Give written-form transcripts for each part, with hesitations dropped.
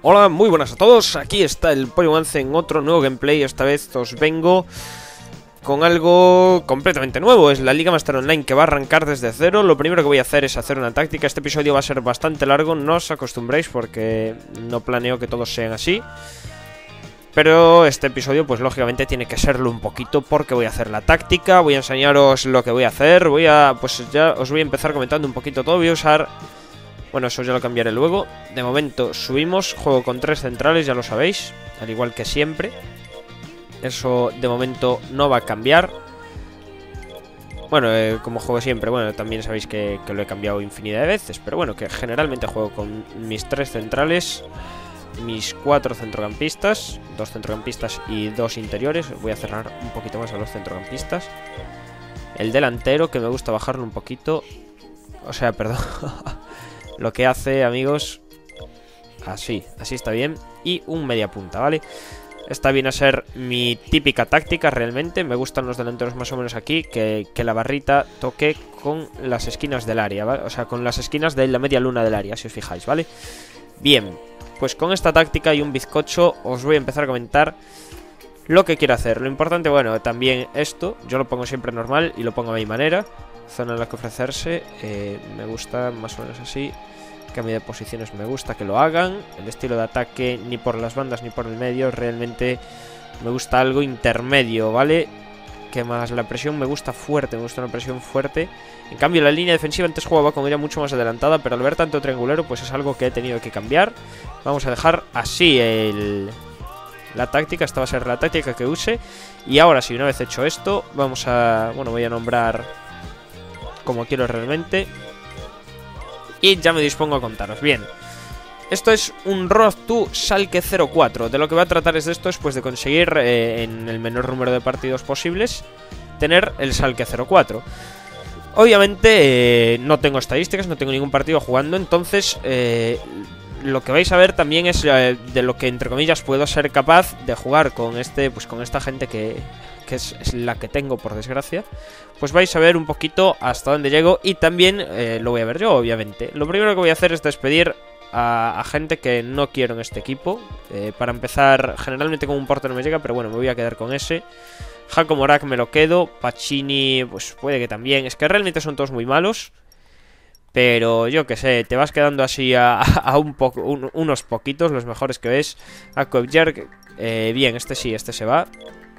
Hola, muy buenas a todos, aquí está el PolloMance en otro nuevo gameplay. Esta vez os vengo con algo completamente nuevo. Es la Liga Master Online que va a arrancar desde cero. Lo primero que voy a hacer es hacer una táctica. Este episodio va a ser bastante largo, no os acostumbréis porque no planeo que todos sean así. Pero este episodio pues lógicamente tiene que serlo un poquito porque voy a hacer la táctica, voy a enseñaros lo que voy a hacer, pues ya os voy a empezar comentando un poquito todo. Voy a usar... Bueno, eso ya lo cambiaré luego. De momento subimos, juego con 3 centrales, ya lo sabéis, al igual que siempre. Eso de momento no va a cambiar. Bueno, como juego siempre, bueno, también sabéis que lo he cambiado infinidad de veces. Pero bueno, que generalmente juego con mis 3 centrales, mis 4 centrocampistas, 2 centrocampistas y 2 interiores. Voy a cerrar un poquito más a los centrocampistas. El delantero, que me gusta bajarlo un poquito. O sea, perdón. Lo que hace, amigos, así está bien. Y un media punta, ¿vale? Esta viene a ser mi típica táctica realmente. Me gustan los delanteros más o menos aquí, que la barrita toque con las esquinas del área, ¿vale? O sea, con las esquinas de la media luna del área, si os fijáis, ¿vale? Bien, pues con esta táctica y un bizcocho os voy a empezar a comentar lo que quiero hacer. Lo importante, bueno, también esto, yo lo pongo siempre normal y lo pongo a mi manera. Zona en la que ofrecerse, me gusta más o menos así. Cambio de posiciones, me gusta que lo hagan. El estilo de ataque, ni por las bandas ni por el medio, realmente me gusta algo intermedio, ¿vale? Que más la presión me gusta fuerte, me gusta una presión fuerte. En cambio la línea defensiva antes jugaba con ella mucho más adelantada, pero al ver tanto triangulero pues es algo que he tenido que cambiar. Vamos a dejar así la táctica, esta va a ser la táctica que use. Y ahora sí, una vez hecho esto, vamos a... Bueno, voy a nombrar como quiero realmente. Y ya me dispongo a contaros. Bien, esto es un Road to Schalke 04. De lo que va a tratar es de esto, es pues de conseguir en el menor número de partidos posibles tener el Schalke 04. Obviamente no tengo estadísticas, no tengo ningún partido jugando, entonces lo que vais a ver también es de lo que entre comillas puedo ser capaz de jugar con con esta gente que es la que tengo, por desgracia. Pues vais a ver un poquito hasta dónde llego y también lo voy a ver yo, obviamente. Lo primero que voy a hacer es despedir a gente que no quiero en este equipo. Para empezar, generalmente con un portero no me llega, pero bueno, me voy a quedar con ese. Jaco Morak me lo quedo, Pacini pues puede que también. Es que realmente son todos muy malos, pero yo que sé, te vas quedando así a unos poquitos, los mejores que ves. A Koevjerg, bien, este sí, este se va.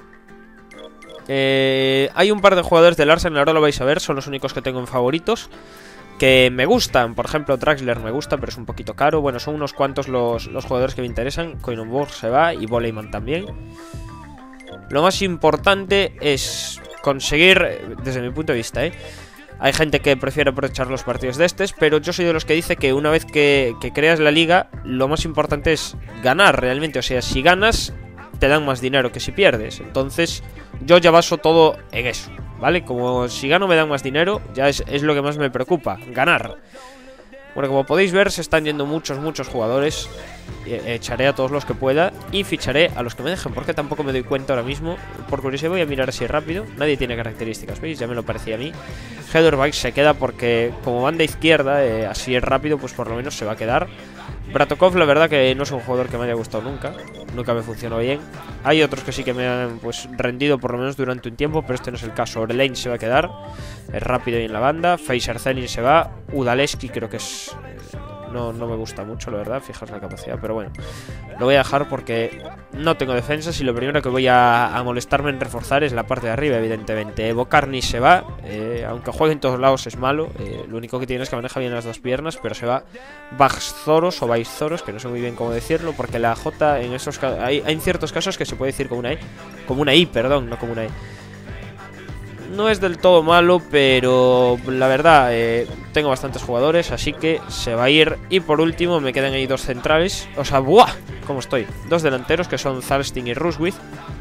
Hay un par de jugadores del Arsenal, ahora lo vais a ver, son los únicos que tengo en favoritos, que me gustan. Por ejemplo, Draxler me gusta, pero es un poquito caro. Bueno, son unos cuantos los jugadores que me interesan. Koinenburg se va y Voleyman también. Lo más importante es conseguir, desde mi punto de vista, hay gente que prefiere aprovechar los partidos de estos, pero yo soy de los que dice que una vez que creas la liga, lo más importante es ganar realmente. O sea, si ganas, te dan más dinero que si pierdes. Entonces yo ya baso todo en eso, ¿vale? Como si gano me dan más dinero, ya es lo que más me preocupa, ganar. Bueno, como podéis ver, se están yendo muchos jugadores. Echaré a todos los que pueda y ficharé a los que me dejen, porque tampoco me doy cuenta ahora mismo. Por curiosidad voy a mirar así rápido. Nadie tiene características, ¿veis? Ya me lo parecía a mí. Heatherbike se queda porque como banda izquierda, así es rápido, pues por lo menos se va a quedar. Bratokov, la verdad que no es un jugador que me haya gustado nunca. Nunca me funcionó bien. Hay otros que sí que me han pues rendido por lo menos durante un tiempo, pero este no es el caso. Orelane se va a quedar, es rápido y en la banda. Feiser-Zelin se va. Udaleski creo que es... No me gusta mucho, la verdad, fijaos la capacidad, pero bueno, lo voy a dejar porque no tengo defensas y lo primero que voy a molestarme en reforzar es la parte de arriba, evidentemente. Bocarni se va, aunque juegue en todos lados es malo, lo único que tiene es que maneja bien las dos piernas, pero se va. Baxzoros o Baixzoros, que no sé muy bien cómo decirlo, porque la J en esos casos, hay en ciertos casos que se puede decir como una I, perdón, no como una E. No es del todo malo, pero la verdad tengo bastantes jugadores, así que se va a ir. Y por último me quedan ahí 2 centrales. O sea, ¡buah! ¿Cómo estoy? 2 delanteros que son Zalsting y Ruswith.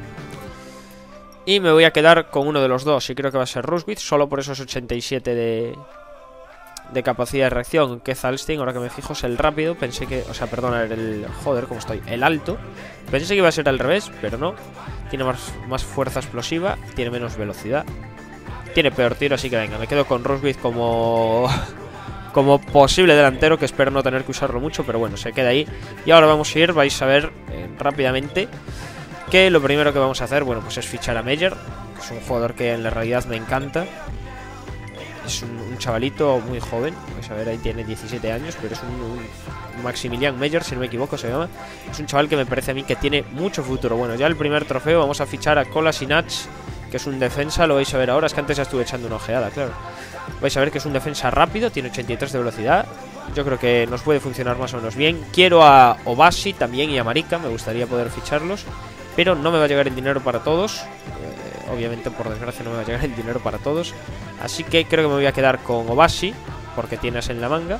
Y me voy a quedar con uno de los dos, y creo que va a ser Ruswith, solo por esos 87 de capacidad de reacción. Que Zalsting, ahora que me fijo, es el rápido. Pensé que... O sea, perdona, joder, ¿cómo estoy? El alto. Pensé que iba a ser al revés, pero no. Tiene más fuerza explosiva, tiene menos velocidad. Tiene peor tiro, así que venga, me quedo con Ruswith como como posible delantero, que espero no tener que usarlo mucho, pero bueno, se queda ahí. Y ahora vamos a ir, vais a ver rápidamente que lo primero que vamos a hacer, bueno, pues es fichar a Meyer, que es un jugador que en la realidad me encanta. Es un chavalito muy joven, vais a ver, ahí tiene 17 años, pero es un Maximilian Meyer, si no me equivoco se llama. Es un chaval que me parece a mí que tiene mucho futuro. Bueno, ya el primer trofeo vamos a fichar a Kolasinac, que es un defensa, lo vais a ver ahora, es que antes ya estuve echando una ojeada, claro. Vais a ver que es un defensa rápido, tiene 83 de velocidad. Yo creo que nos puede funcionar más o menos bien. Quiero a Obasi también y a Marika, me gustaría poder ficharlos, pero no me va a llegar el dinero para todos. Obviamente, por desgracia, no me va a llegar el dinero para todos. Así que creo que me voy a quedar con Obasi, porque tienes en la manga.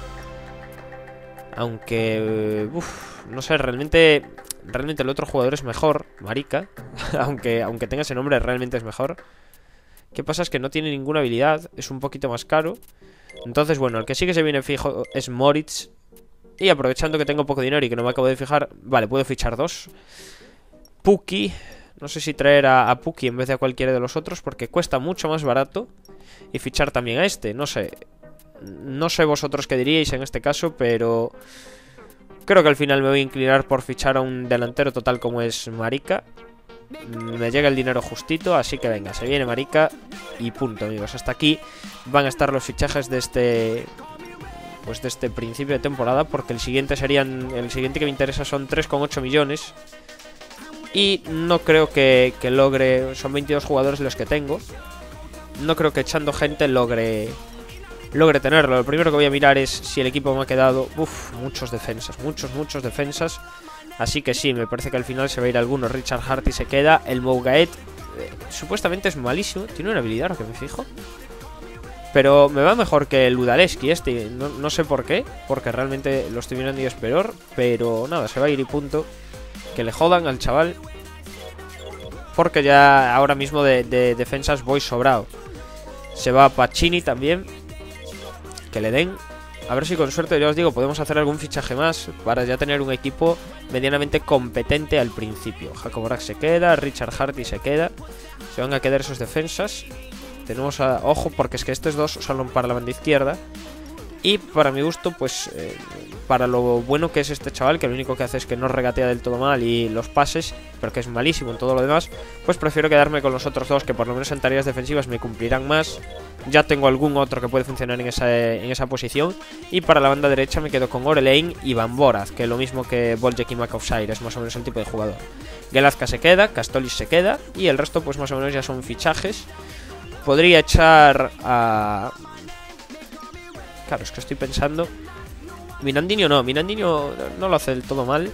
Aunque, no sé, realmente el otro jugador es mejor, Marika. aunque tenga ese nombre, realmente es mejor. ¿Qué pasa? Es que no tiene ninguna habilidad, es un poquito más caro. Entonces, bueno, el que sí que se viene fijo es Moritz. Y aprovechando que tengo poco dinero y que no me acabo de fijar, vale, puedo fichar dos. Puki. No sé si traer a Puki en vez de a cualquiera de los otros, porque cuesta mucho más barato. Y fichar también a este, no sé. No sé vosotros qué diríais en este caso, pero creo que al final me voy a inclinar por fichar a un delantero total como es Marika. Me llega el dinero justito, así que venga, se viene Marika y punto, amigos. Hasta aquí van a estar los fichajes de este, pues de este principio de temporada, porque el siguiente que me interesa son 3,8 millones. Y no creo que logre, son 22 jugadores los que tengo. No creo que echando gente logre tenerlo. Lo primero que voy a mirar es si el equipo me ha quedado, muchos defensas, muchos defensas. Así que sí, me parece que al final se va a ir alguno. Richard Harty se queda. El Mougaet supuestamente es malísimo. Tiene una habilidad, lo que me fijo. Pero me va mejor que el Udaleski este. No sé por qué, porque realmente lo estoy mirando y es peor. Pero nada, se va a ir y punto. Que le jodan al chaval, porque ya ahora mismo de defensas voy sobrado. Se va Pacini también, que le den. A ver si con suerte, ya os digo, podemos hacer algún fichaje más para ya tener un equipo medianamente competente al principio. Jacob Brack se queda, Richard Harty se queda. Se van a quedar esos defensas. Tenemos a... Ojo, porque es que estos dos son para la banda izquierda. Y para mi gusto, pues para lo bueno que es este chaval, que lo único que hace es que no regatea del todo mal y los pases, pero que es malísimo en todo lo demás, pues prefiero quedarme con los otros dos, que por lo menos en tareas defensivas me cumplirán más. Ya tengo algún otro que puede funcionar en esa posición. Y para la banda derecha me quedo con Orelein y Van Boraz, que es lo mismo que Boljek y Makowsair, es más o menos el tipo de jugador. Gelazka se queda, Castolis se queda, y el resto pues más o menos ya son fichajes. Podría echar a... Claro, es que estoy pensando... Minandinho no lo hace del todo mal.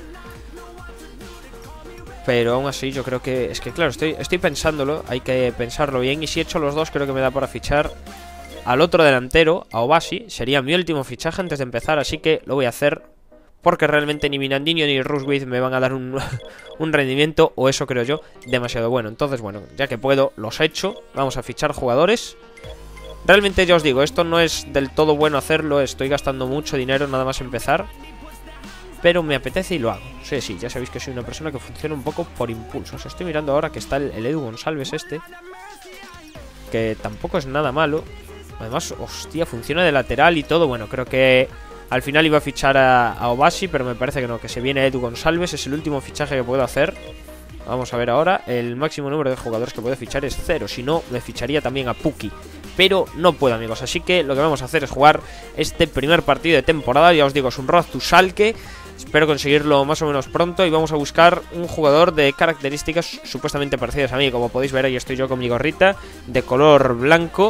Pero aún así yo creo que... Es que claro, estoy pensándolo, hay que pensarlo bien. Y si echo los dos, creo que me da para fichar al otro delantero, a Obasi. Sería mi último fichaje antes de empezar, así que lo voy a hacer. Porque realmente ni Minandinho ni Ruswith me van a dar un rendimiento, o eso creo yo, demasiado bueno. Entonces, bueno, ya que puedo, los echo. Vamos a fichar jugadores. Realmente ya os digo, esto no es del todo bueno hacerlo, estoy gastando mucho dinero nada más empezar, pero me apetece y lo hago. Sí, ya sabéis que soy una persona que funciona un poco por impulsos. Estoy mirando ahora que está el Edu González este, que tampoco es nada malo. Además, hostia, funciona de lateral y todo. Bueno, creo que al final iba a fichar a Obasi, pero me parece que no, que se viene Edu González, es el último fichaje que puedo hacer. Vamos a ver ahora, el máximo número de jugadores que puedo fichar es 0, si no, me ficharía también a Puki. Pero no puedo, amigos, así que lo que vamos a hacer es jugar este primer partido de temporada. Ya os digo, es un Road to Schalke. Espero conseguirlo más o menos pronto. Y vamos a buscar un jugador de características supuestamente parecidas a mí. Como podéis ver, ahí estoy yo con mi gorrita de color blanco.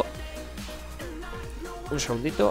Un segundito.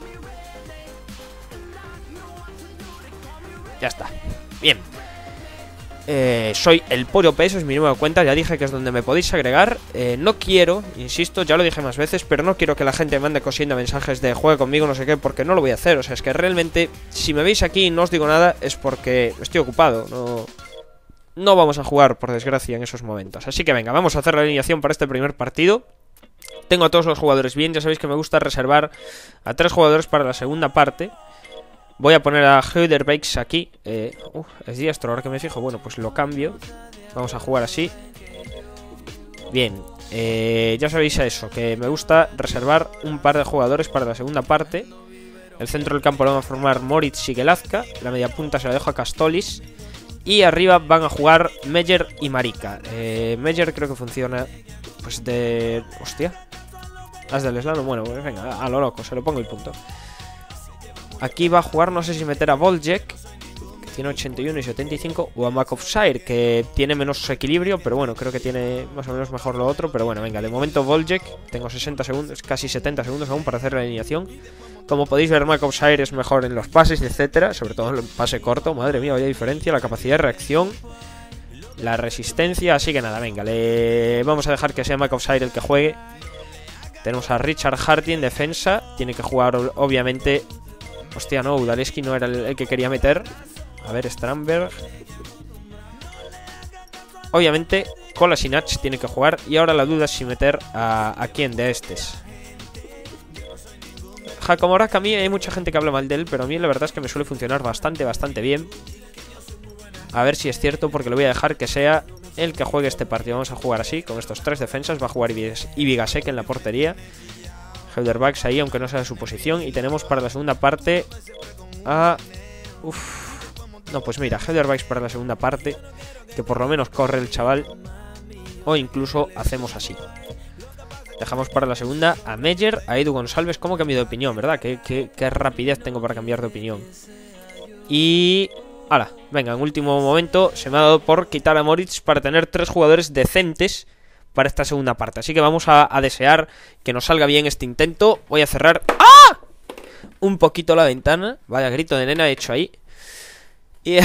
Ya está. Bien. Soy el Pollo PS, es mi nueva cuenta. Ya dije que es donde me podéis agregar. No quiero, insisto, ya lo dije más veces, pero no quiero que la gente me ande cosiendo mensajes de juega conmigo, no sé qué, porque no lo voy a hacer. O sea, es que realmente, si me veis aquí y no os digo nada, es porque estoy ocupado. No vamos a jugar, por desgracia, en esos momentos. Así que venga, vamos a hacer la alineación para este primer partido. Tengo a todos los jugadores bien. Ya sabéis que me gusta reservar a 3 jugadores para la segunda parte. Voy a poner a Heuderbakes aquí. Es diestro, ahora que me fijo. Bueno, pues lo cambio. Vamos a jugar así. Bien. Ya sabéis eso, que me gusta reservar un par de jugadores para la segunda parte. El centro del campo lo van a formar Moritz y Gelazka. La media punta se la dejo a Castolis. Y arriba van a jugar Meyer y Marika. Meyer creo que funciona pues de... Hostia. Las del slalom. Bueno, pues venga, a lo loco, se lo pongo y punto. Aquí va a jugar, no sé si meter a Voljek, que tiene 81 y 75, o a Makovshire, que tiene menos equilibrio, pero bueno, creo que tiene más o menos mejor lo otro. Pero bueno, venga, de momento Voljek. Tengo 60 segundos, casi 70 segundos aún para hacer la alineación. Como podéis ver, Makovshire es mejor en los pases, etcétera, sobre todo en el pase corto. Madre mía, vaya diferencia, la capacidad de reacción, la resistencia. Así que nada, venga, le vamos a dejar que sea Makovshire el que juegue. Tenemos a Richard Hardy en defensa. Tiene que jugar, obviamente... Hostia, no, Udaleski no era el que quería meter. A ver, Strandberg. Obviamente, Kolasinac tiene que jugar. Y ahora la duda es si meter a quién de estos. Hakomorak, a mí hay mucha gente que habla mal de él, pero a mí la verdad es que me suele funcionar bastante bien. A ver si es cierto, porque le voy a dejar que sea el que juegue este partido. Vamos a jugar así, con estos tres defensas. Va a jugar Ibigasek en la portería. Heuderbachs ahí, aunque no sea de su posición. Y tenemos para la segunda parte a... No, pues mira, Heuderbachs para la segunda parte, que por lo menos corre el chaval. O incluso hacemos así. Dejamos para la segunda a Meyer, a Edu González. ¿Cómo cambio de opinión, verdad? Qué rapidez tengo para cambiar de opinión. Y... ¡Hala! Venga, en último momento se me ha dado por quitar a Moritz para tener 3 jugadores decentes para esta segunda parte. Así que vamos a desear que nos salga bien este intento. Voy a cerrar un poquito la ventana. Vaya grito de nena hecho ahí. Y...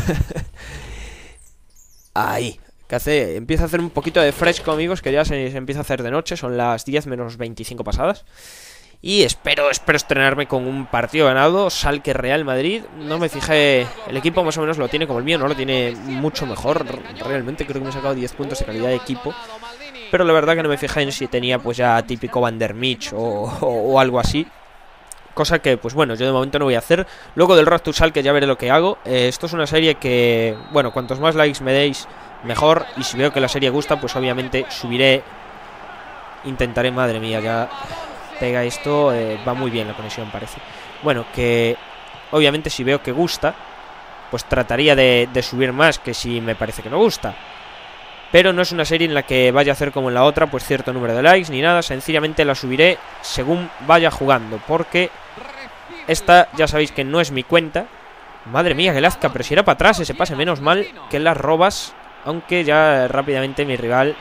ahí. Que empieza a hacer un poquito de fresco, amigos, que ya se empieza a hacer de noche. Son las 10 menos 25 pasadas. Y espero estrenarme con un partido ganado. Schalke Real Madrid. No me fijé. El equipo más o menos lo tiene como el mío. No lo tiene mucho mejor. Realmente creo que me he sacado 10 puntos de calidad de equipo. Pero la verdad que no me fijé en si tenía pues ya típico Van der Mich o algo así. Cosa que pues bueno, yo de momento no voy a hacer. Luego del Road to Schalke ya veré lo que hago. Esto es una serie que, bueno, cuantos más likes me deis mejor. Y si veo que la serie gusta, pues obviamente subiré. Intentaré, madre mía, ya pega esto. Va muy bien la conexión, parece. Bueno, que obviamente si veo que gusta, pues trataría de subir más que si me parece que no gusta. Pero no es una serie en la que vaya a hacer como en la otra, pues cierto número de likes ni nada. Sencillamente la subiré según vaya jugando, porque esta ya sabéis que no es mi cuenta. Madre mía, Gelazka, pero si era para atrás ese pase, menos mal que las robas. Aunque ya rápidamente mi rival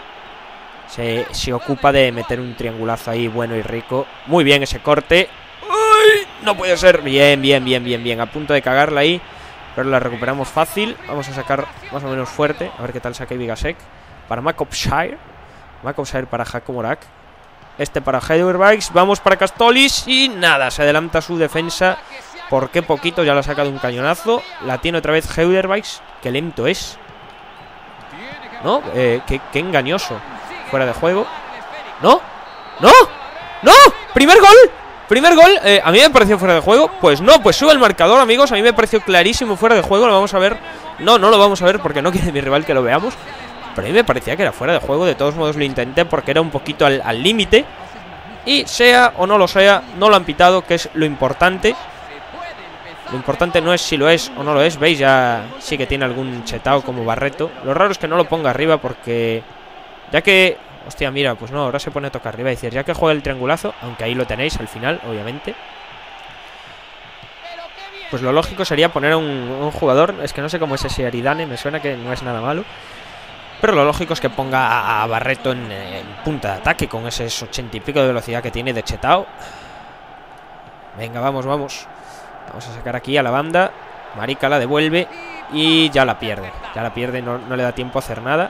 se ocupa de meter un triangulazo ahí bueno y rico. Muy bien ese corte. ¡Uy! No puede ser. Bien. A punto de cagarla ahí, pero la recuperamos fácil. Vamos a sacar más o menos fuerte. A ver qué tal saca Ibigasek. Para Makovshire para Hakomorak. Este para Heuderbachs. Vamos para Castolis. Y nada, se adelanta su defensa. ¿Por qué poquito? Ya la ha sacado un cañonazo. La tiene otra vez Heuderbachs. Qué lento es, ¿no? Qué engañoso. Fuera de juego. ¡No! ¡Primer gol! A mí me pareció fuera de juego. Pues no, pues sube el marcador, amigos. A mí me pareció clarísimo fuera de juego. Lo vamos a ver. No lo vamos a ver porque no quiere mi rival que lo veamos. Pero a mí me parecía que era fuera de juego. De todos modos lo intenté porque era un poquito al límite. Y sea o no lo sea, no lo han pitado, que es lo importante. Lo importante no es si lo es o no lo es. ¿Veis? Ya sí que tiene algún chetao como Barreto. Lo raro es que no lo ponga arriba porque... Ya que... Hostia, mira, pues no, ahora se pone a tocar arriba. Es decir, ya que juega el triangulazo, aunque ahí lo tenéis al final, obviamente, pues lo lógico sería poner a un jugador. Es que no sé cómo es ese Aridane, me suena que no es nada malo. Pero lo lógico es que ponga a Barreto en punta de ataque con esos 80 y pico de velocidad que tiene de chetao. Venga, vamos. Vamos a sacar aquí a la banda. Marika la devuelve y ya la pierde. No le da tiempo a hacer nada.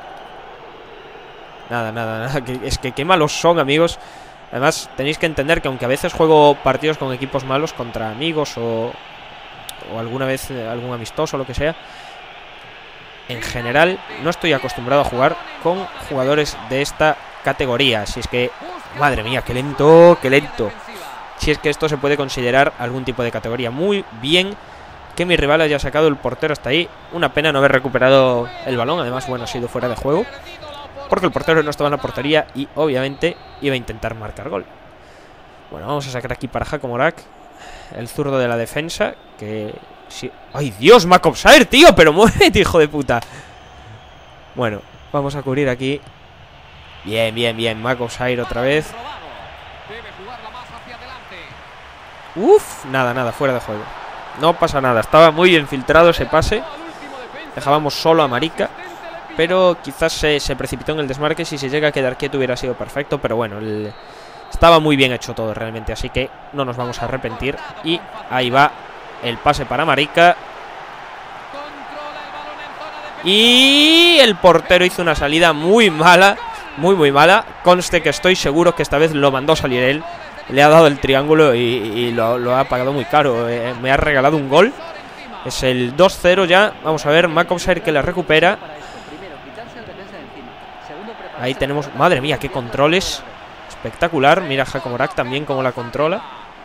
Nada. Es que qué malos son, amigos. Además, tenéis que entender que aunque a veces juego partidos con equipos malos contra amigos o alguna vez algún amistoso o lo que sea, en general no estoy acostumbrado a jugar con jugadores de esta categoría. Si es que, madre mía, qué lento. Si es que esto se puede considerar algún tipo de categoría. Muy bien que mi rival haya sacado el portero hasta ahí. Una pena no haber recuperado el balón. Además, bueno, ha sido fuera de juego, porque el portero no estaba en la portería y obviamente iba a intentar marcar gol. Bueno, vamos a sacar aquí para Hakomorak. el zurdo de la defensa. Que sí. ¡Ay, Dios! ¡Macopsair, tío! ¡Pero muévete, hijo de puta! Bueno, vamos a cubrir aquí. Bien, bien, bien. Macopsair otra vez. Uf, nada, nada, fuera de juego. No pasa nada, estaba muy bien filtrado ese pase. Dejábamos solo a Marica, pero quizás se precipitó en el desmarque. Si se llega a quedar quieto hubiera sido perfecto. Pero bueno, estaba muy bien hecho todo realmente, así que no nos vamos a arrepentir. Y ahí va el pase para Marica. Y el portero hizo una salida muy mala. Muy, muy mala. Conste que estoy seguro que esta vez lo mandó salir él. Le ha dado el triángulo y lo ha pagado muy caro. Me ha regalado un gol. Es el 2-0 ya. Vamos a ver, Macopsair que la recupera. Ahí tenemos, madre mía, qué controles. Espectacular. Mira Hakomorak también cómo la controla.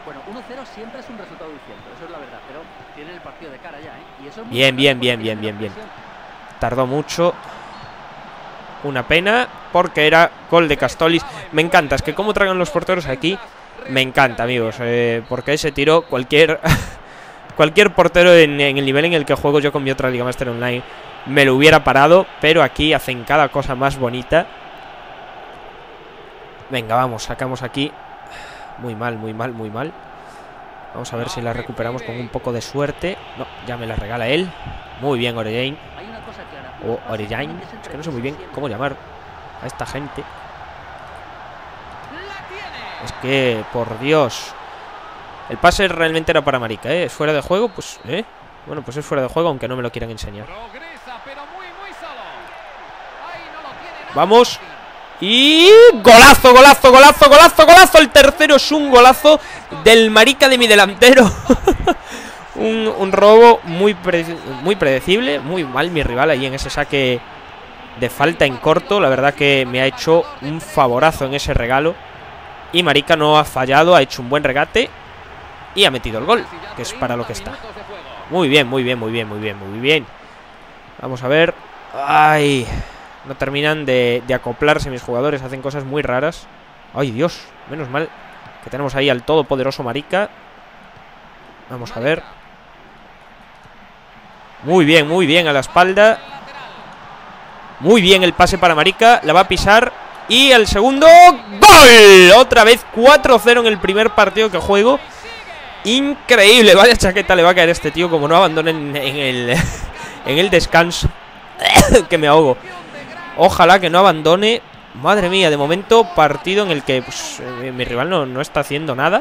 Bien, bien, bien, bien, bien, bien. Tardó mucho. Una pena, porque era gol de Castolis. Me encanta, es que cómo tragan los porteros aquí. Me encanta, amigos, porque ese tiro cualquier portero en el nivel en el que juego yo con mi otra Liga Master Online me lo hubiera parado, pero aquí hacen cada cosa más bonita. Venga, vamos, sacamos aquí. Muy mal, muy mal, muy mal. Vamos a ver si la recuperamos con un poco de suerte. No, ya me la regala él. Muy bien, Orellane. O Orellane, es que no sé muy bien cómo llamar a esta gente. Es que, por Dios. El pase realmente era para Marica, ¿eh? ¿Es fuera de juego? Pues, bueno, pues es fuera de juego, aunque no me lo quieran enseñar. Vamos. Y... ¡golazo, golazo, golazo, golazo, golazo! El tercero es un golazo del Marica de mi delantero. un robo muy predecible. Muy mal mi rival ahí en ese saque de falta en corto. La verdad que me ha hecho un favorazo en ese regalo. Y Marica no ha fallado, ha hecho un buen regate y ha metido el gol, que es para lo que está. Muy bien, muy bien, muy bien, muy bien, muy bien. Vamos a ver. Ay, no terminan de acoplarse mis jugadores, hacen cosas muy raras. Ay, Dios, menos mal que tenemos ahí al todopoderoso Marica. Vamos a ver. Muy bien a la espalda. Muy bien el pase para Marica, la va a pisar. Y el segundo, ¡gol! Otra vez 4-0 en el primer partido que juego. Increíble, vaya chaqueta le va a caer a este tío como no abandonen en el descanso. Que me ahogo. Ojalá que no abandone. Madre mía, de momento partido en el que pues, mi rival no está haciendo nada.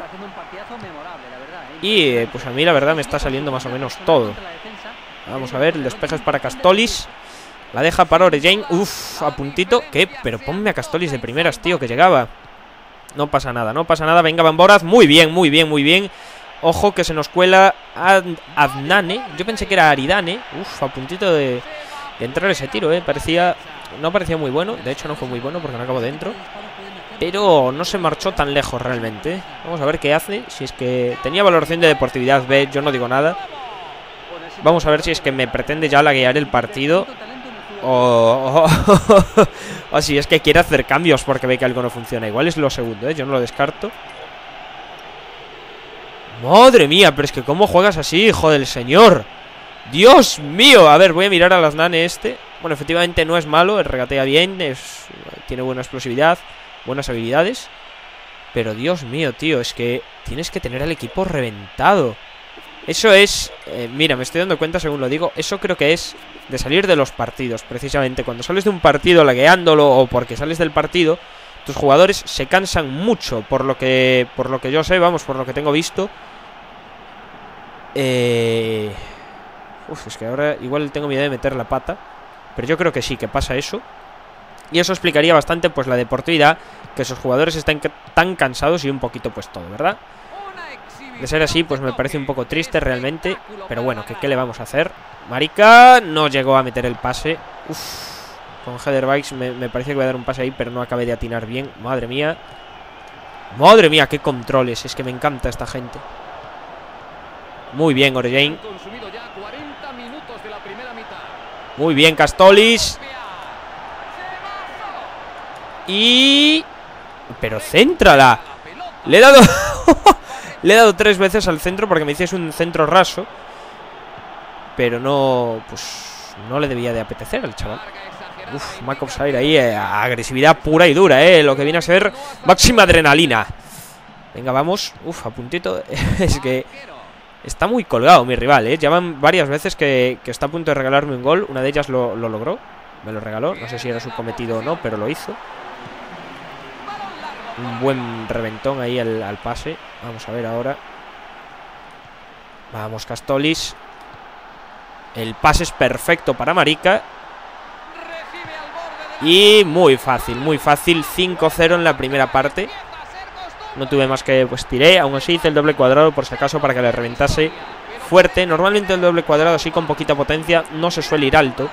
Y pues a mí la verdad me está saliendo más o menos todo. Vamos a ver, el despeje es para Castolis. La deja para Orellane. Uf, a puntito. ¿Qué? Pero ponme a Castolis de primeras, tío, que llegaba. No pasa nada, no pasa nada. Venga, Bamboraz. Muy bien, muy bien, muy bien. Ojo que se nos cuela Adnane. Yo pensé que era Aridane. Uf, a puntito de entrar ese tiro, no parecía muy bueno. De hecho no fue muy bueno porque no acabó dentro. Pero no se marchó tan lejos realmente. Vamos a ver qué hace. Si es que tenía valoración de deportividad B, yo no digo nada. Vamos a ver si es que me pretende ya laguear el partido. O si es que quiere hacer cambios porque ve que algo no funciona. Igual es lo segundo, yo no lo descarto. Madre mía, pero es que cómo juegas así, hijo del señor. Dios mío. A ver, voy a mirar a las Nane este. Bueno, efectivamente no es malo, regatea bien, tiene buena explosividad, buenas habilidades. Pero Dios mío, tío, es que tienes que tener al equipo reventado. Eso es, mira, me estoy dando cuenta según lo digo. Eso creo que es de salir de los partidos. Precisamente cuando sales de un partido lagueándolo o porque sales del partido, tus jugadores se cansan mucho. Por lo que yo sé, vamos, por lo que tengo visto. Uf, es que ahora igual tengo miedo de meter la pata. Pero yo creo que sí, que pasa eso. Y eso explicaría bastante pues la deportividad. Que esos jugadores están tan cansados y un poquito pues todo, ¿verdad? De ser así, pues me parece un poco triste realmente. Pero bueno, ¿qué le vamos a hacer? Marica no llegó a meter el pase. Uf, con Header Bikes me parecía que iba a dar un pase ahí, pero no acabé de atinar bien. Madre mía. Madre mía, qué controles. Es que me encanta esta gente. Muy bien, Orellane. Muy bien, Castolis. Y... pero céntrala. Le he dado... Le he dado 3 veces al centro porque me hiciese un centro raso. Pero no, pues no le debía de apetecer al chaval. Uf, McOpsire ahí, agresividad pura y dura, lo que viene a ser máxima adrenalina. Venga, vamos. Uf, a puntito. Es que está muy colgado mi rival, Ya van varias veces que está a punto de regalarme un gol. Una de ellas lo logró. Me lo regaló. No sé si era su cometido o no, pero lo hizo. Un buen reventón ahí al pase. Vamos a ver ahora. Vamos, Castolis. El pase es perfecto para Marica. Y muy fácil, 5-0 en la primera parte. No tuve más que, pues tiré. Aún así hice el doble cuadrado por si acaso para que le reventase fuerte. Normalmente el doble cuadrado así con poquita potencia no se suele ir alto.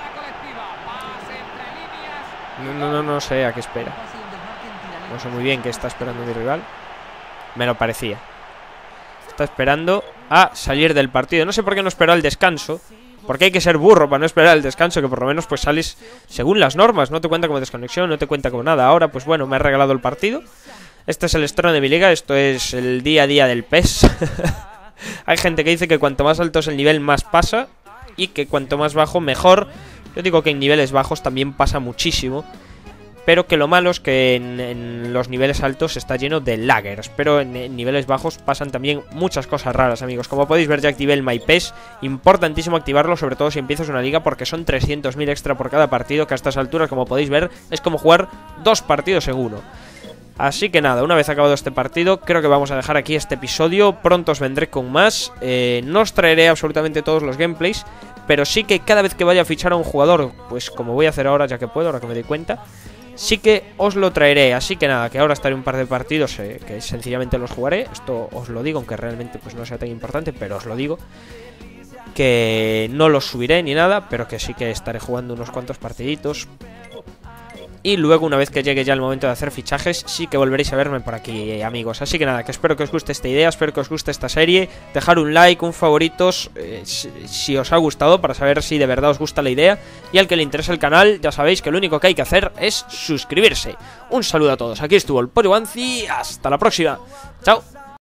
No sé a qué espera. No sé muy bien qué está esperando mi rival. Me lo parecía. Está esperando a salir del partido. No sé por qué no esperó el descanso. Porque hay que ser burro para no esperar el descanso, que por lo menos pues sales según las normas. No te cuenta como desconexión, no te cuenta como nada. Ahora pues bueno, me ha regalado el partido. Este es el estreno de mi liga, esto es el día a día del PES. Hay gente que dice que cuanto más alto es el nivel más pasa, y que cuanto más bajo mejor. Yo digo que en niveles bajos también pasa muchísimo, pero que lo malo es que en los niveles altos está lleno de laggers. Pero en niveles bajos pasan también muchas cosas raras, amigos. Como podéis ver, ya activé el MyPES. Importantísimo activarlo, sobre todo si empiezas una liga, porque son 300.000 extra por cada partido, que a estas alturas, como podéis ver, es como jugar 2 partidos en uno. Así que nada, una vez acabado este partido, creo que vamos a dejar aquí este episodio. Pronto os vendré con más. No os traeré absolutamente todos los gameplays, pero sí que cada vez que vaya a fichar a un jugador, pues como voy a hacer ahora, ya que puedo, ahora que me doy cuenta, sí que os lo traeré. Así que nada, que ahora estaré un par de partidos que sencillamente los jugaré. Esto os lo digo, aunque realmente pues no sea tan importante, pero os lo digo. Que no los subiré ni nada, pero que sí que estaré jugando unos cuantos partiditos. Y luego, una vez que llegue ya el momento de hacer fichajes, sí que volveréis a verme por aquí, amigos. Así que nada, que espero que os guste esta idea, espero que os guste esta serie. Dejar un like, un favoritos, si os ha gustado, para saber si de verdad os gusta la idea. Y al que le interese el canal, ya sabéis que lo único que hay que hacer es suscribirse. Un saludo a todos, aquí estuvo el Pollo Wanzi, hasta la próxima. Chao.